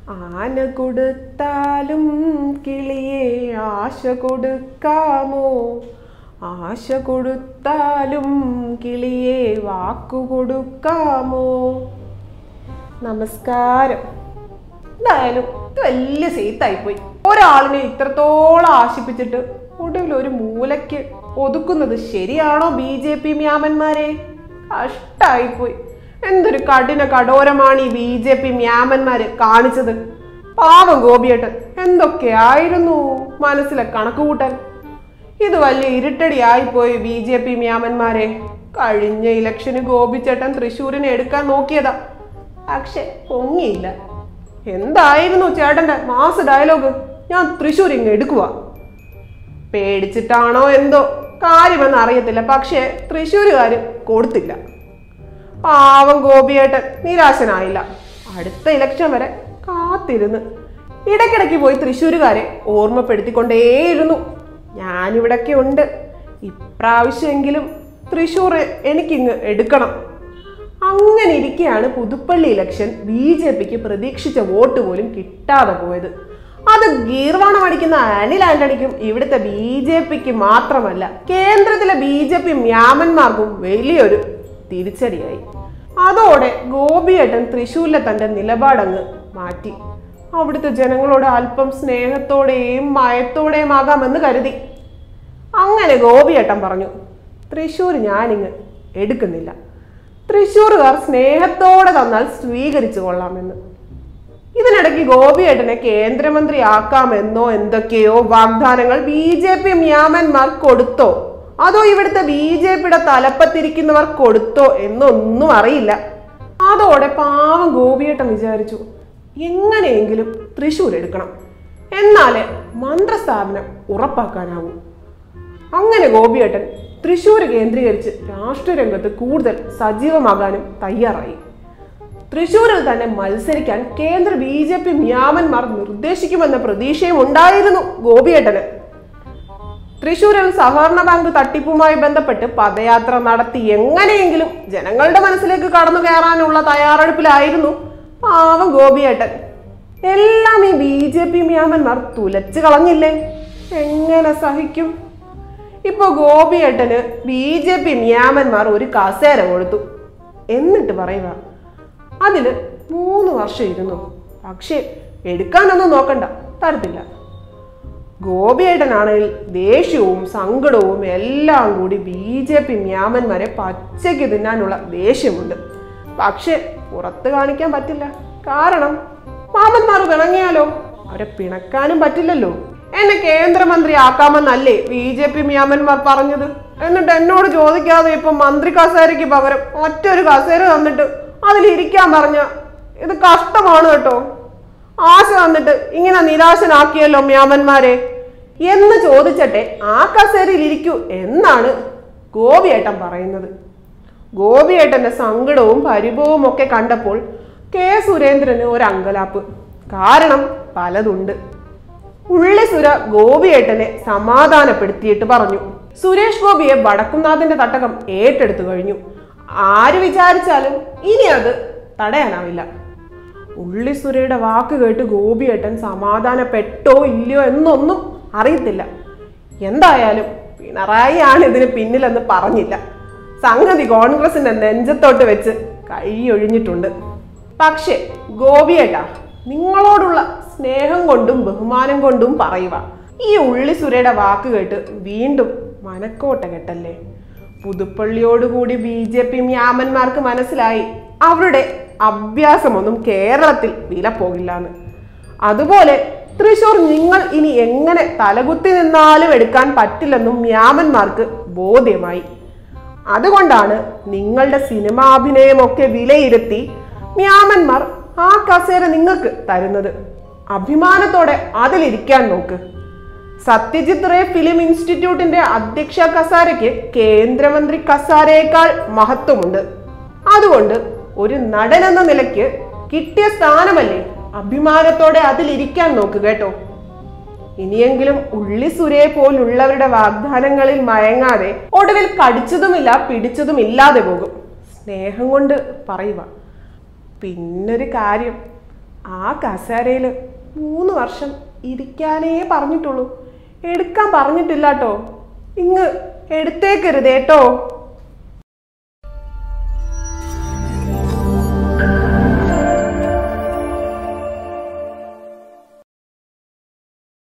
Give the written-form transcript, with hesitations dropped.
ആന കൊടുത്താലും കിളിയെ ആശ കൊടുക്കാമോ? ആശ കൊടുത്താലും കിളിയെ വാക്കു കൊടുക്കാമോ? നമസ്കാരം. എന്തായാലും ഇത് വലിയ സീത്തായിപ്പോയി. ഒരാളിനെ ഇത്രത്തോളം ആശിപ്പിച്ചിട്ട് ഒടുവിൽ ഒരു മൂലയ്ക്ക് ഒതുക്കുന്നത് ശരിയാണോ BJP മ്യാമന്മാരെ? കഷ്ടായിപ്പോയി. എന്തൊരു കഠോരമാണ് ഈ BJP മ്യാമന്മാര് കാണിച്ചത്. പാവം ഗോപിയേട്ടൻ എന്തൊക്കെയായിരുന്നു മനസ്സിലെ കണക്കുകൂട്ടൽ. ഇത് വലിയ ഇരുട്ടടിയായിപ്പോയി BJP മ്യാമന്മാരെ. കഴിഞ്ഞ ഇലക്ഷന് ഗോപിച്ചേട്ടൻ തൃശ്ശൂരിനെ എടുക്കാൻ നോക്കിയതാ, പക്ഷെ പൊങ്ങിയില്ല. എന്തായിരുന്നു ചേട്ടന്റെ മാസ് ഡയലോഗ്? ഞാൻ തൃശ്ശൂർ ഇങ്ങ് എടുക്കുക. പേടിച്ചിട്ടാണോ എന്തോ കാര്യമെന്ന് അറിയത്തില്ല, പക്ഷെ തൃശ്ശൂരുകാര് കൊടുത്തില്ല. പാവം ഗോപിയേട്ടൻ നിരാശനായില്ല. അടുത്ത ഇലക്ഷൻ വരെ കാത്തിരുന്ന് ഇടയ്ക്കിടയ്ക്ക് പോയി തൃശ്ശൂരുകാരെ ഓർമ്മപ്പെടുത്തിക്കൊണ്ടേയിരുന്നു, ഞാനിവിടൊക്കെ ഉണ്ട്, ഇപ്രാവശ്യമെങ്കിലും തൃശ്ശൂർ എനിക്കിങ്ങ് എടുക്കണം. അങ്ങനെ ഇരിക്കെയാണ് പുതുപ്പള്ളി ഇലക്ഷൻ BJPക്ക് പ്രതീക്ഷിച്ച വോട്ട് പോലും കിട്ടാതെ പോയത്. അത് ഗീർവാണം അടിക്കുന്ന അനിൽ ആന്റണിക്കും ഇവിടുത്തെ BJPക്ക് മാത്രമല്ല, കേന്ദ്രത്തിലെ BJP മ്യാമന്മാർക്കും വലിയൊരു തിരിച്ചടിയായി. അതോടെ ഗോപിയേട്ടൻ തൃശ്ശൂരിലെ തന്റെ നിലപാടങ്ങ് മാറ്റി. അവിടുത്തെ ജനങ്ങളോട് അല്പം സ്നേഹത്തോടെയും മയത്തോടെയും ആകാമെന്ന് കരുതി. അങ്ങനെ ഗോപിയേട്ടൻ പറഞ്ഞു, തൃശ്ശൂർ ഞാനിങ്ങ് എടുക്കുന്നില്ല, തൃശ്ശൂരുകാർ സ്നേഹത്തോടെ തന്നാൽ സ്വീകരിച്ചു കൊള്ളാമെന്ന്. ഇതിനിടയ്ക്ക് ഗോപിയേട്ടനെ കേന്ദ്രമന്ത്രി ആക്കാമെന്നോ എന്തൊക്കെയോ വാഗ്ദാനങ്ങൾ BJP മ്യാമന്മാർ കൊടുത്തോ, അതോ ഇവിടുത്തെ BJPയുടെ തലപ്പത്തിരിക്കുന്നവർ കൊടുത്തോ എന്നൊന്നും അറിയില്ല. അതോടെ പാവം ഗോപിയേട്ടൻ വിചാരിച്ചു, എങ്ങനെയെങ്കിലും തൃശ്ശൂർ എടുക്കണം, എന്നാലേ മന്ത്രിസ്ഥാപനം ഉറപ്പാക്കാനാവൂ. അങ്ങനെ ഗോപിയേട്ടൻ തൃശ്ശൂർ കേന്ദ്രീകരിച്ച് രാഷ്ട്രീയ രംഗത്ത് കൂടുതൽ സജീവമാകാനും തയ്യാറായി. തൃശ്ശൂരിൽ തന്നെ മത്സരിക്കാൻ കേന്ദ്ര BJP മ്യാമന്മാർ നിർദ്ദേശിക്കുമെന്ന പ്രതീക്ഷയും ഉണ്ടായിരുന്നു ഗോപിയേട്ടന്. തൃശ്ശൂരിൽ സഹകരണ ബാങ്ക് തട്ടിപ്പുമായി ബന്ധപ്പെട്ട് പദയാത്ര നടത്തി എങ്ങനെയെങ്കിലും ജനങ്ങളുടെ മനസ്സിലേക്ക് കടന്നു കയറാനുള്ള തയ്യാറെടുപ്പിലായിരുന്നു പാവം ഗോപിയേട്ടൻ. എല്ലാം ഈ BJP മ്യാമന്മാർ തുലച്ചു കളഞ്ഞില്ലേ? എങ്ങനെ സഹിക്കും? ഇപ്പൊ ഗോപിയേട്ടന് BJP മ്യാമന്മാർ ഒരു കസേര കൊടുത്തു, എന്നിട്ട് പറയുക അതില് 3 വർഷം ഇരുന്നു, പക്ഷെ എടുക്കാനൊന്നും നോക്കണ്ട, തരത്തില്ല. ഗോപിയേട്ടനാണെങ്കിൽ ദേഷ്യവും സങ്കടവും എല്ലാം കൂടി BJP മ്യാമന്മാരെ പച്ചയ്ക്ക് തിന്നാനുള്ള ദേഷ്യമുണ്ട്. പക്ഷെ പുറത്ത് കാണിക്കാൻ പറ്റില്ല. കാരണം മാമന്മാർ പിണങ്ങിയാലോ? അവരെ പിണക്കാനും പറ്റില്ലല്ലോ. എന്നെ കേന്ദ്രമന്ത്രി ആക്കാമെന്നല്ലേ BJP മ്യാമന്മാർ പറഞ്ഞത്? എന്നിട്ട് എന്നോട് ചോദിക്കാതെ ഇപ്പൊ മന്ത്രി കസേരയ്ക്ക് പകരം മറ്റൊരു കസേര തന്നിട്ട് അതിലിരിക്കാൻ പറഞ്ഞ ഇത് കഷ്ടമാണ് കേട്ടോ. ആശ തന്നിട്ട് ഇങ്ങനെ നിരാശനാക്കിയല്ലോ മ്യാമന്മാരെ എന്ന് ചോദിച്ചട്ടെ ആ കസേരയിൽ ഇരിക്കൂ എന്നാണ് ഗോപിയേട്ടൻ പറയുന്നത്. ഗോപിയേട്ടന്റെ സങ്കടവും പരിഭവവും ഒക്കെ കണ്ടപ്പോൾ K. സുരേന്ദ്രന് ഒരു അങ്കലാപ്പ്. കാരണം പലതുണ്ട്. ഉള്ളിസുര ഗോപിയേട്ടനെ സമാധാനപ്പെടുത്തിയിട്ട് പറഞ്ഞു, സുരേഷ് ഗോപിയെ വടക്കുംനാഥന്റെ തട്ടകം ഏറ്റെടുത്തു കഴിഞ്ഞു. ആര് വിചാരിച്ചാലും ഇനി അത് തടയാനാവില്ല. ഉള്ളിസുരയുടെ വാക്ക് കേട്ട് ഗോപിയേട്ടൻ സമാധാനപ്പെട്ടോ ഇല്ലയോ എന്നൊന്നും അറിയത്തില്ല. എന്തായാലും പിണറായി ആണ് ഇതിന് പിന്നിലെന്ന് പറഞ്ഞില്ല. സംഗതി കോൺഗ്രസിന്റെ നെഞ്ചത്തോട്ട് വെച്ച് കൈയൊഴിഞ്ഞിട്ടുണ്ട്. പക്ഷെ ഗോപിയേട്ടാ, നിങ്ങളോടുള്ള സ്നേഹം കൊണ്ടും ബഹുമാനം കൊണ്ടും പറയുക, ഈ ഉള്ളിസുരയുടെ വാക്ക് കേട്ട് വീണ്ടും മനക്കോട്ട കെട്ടല്ലേ. പുതുപ്പള്ളിയോടുകൂടി BJP മ്യാമന്മാർക്ക് മനസ്സിലായി അവരുടെ അഭ്യാസമൊന്നും കേരളത്തിൽ വില പോകില്ലാന്ന്. അതുപോലെ തൃശ്ശൂർ നിങ്ങൾ ഇനി എങ്ങനെ തലകുത്തി നിന്നാലും എടുക്കാൻ പറ്റില്ലെന്നും മ്യാമന്മാർക്ക് ബോധ്യമായി. അതുകൊണ്ടാണ് നിങ്ങളുടെ സിനിമാഭിനയമൊക്കെ വിലയിരുത്തി മ്യാമന്മാർ ആ കസേര നിങ്ങൾക്ക് തരുന്നത്. അഭിമാനത്തോടെ അതിലിരിക്കാൻ നോക്ക്. സത്യജിത് റേ ഫിലിം ഇൻസ്റ്റിറ്റ്യൂട്ടിന്റെ അധ്യക്ഷ കസാരയ്ക്ക് കേന്ദ്രമന്ത്രി കസാരയേക്കാൾ മഹത്വമുണ്ട്. അതുകൊണ്ട് ഒരു നടൻ എന്ന നിലയ്ക്ക് കിട്ടിയ സ്ഥാനമല്ലേ, അഭിമാനത്തോടെ അതിലിരിക്കാൻ നോക്ക് കേട്ടോ. ഇനിയെങ്കിലും ഉള്ളിസുരയെ പോലുള്ളവരുടെ വാഗ്ദാനങ്ങളിൽ മയങ്ങാതെ ഒടുവിൽ കടിച്ചതുമില്ല പിടിച്ചതും ഇല്ലാതെ പോകും. സ്നേഹം കൊണ്ട് പറയുക. പിന്നൊരു കാര്യം, ആ കസേരയിൽ 3 വർഷം ഇരിക്കാനേ പറഞ്ഞിട്ടുള്ളൂ, എടുക്കാൻ പറഞ്ഞിട്ടില്ല കേട്ടോ. ഇങ്ങ് എടുത്തേക്കരുതേട്ടോ.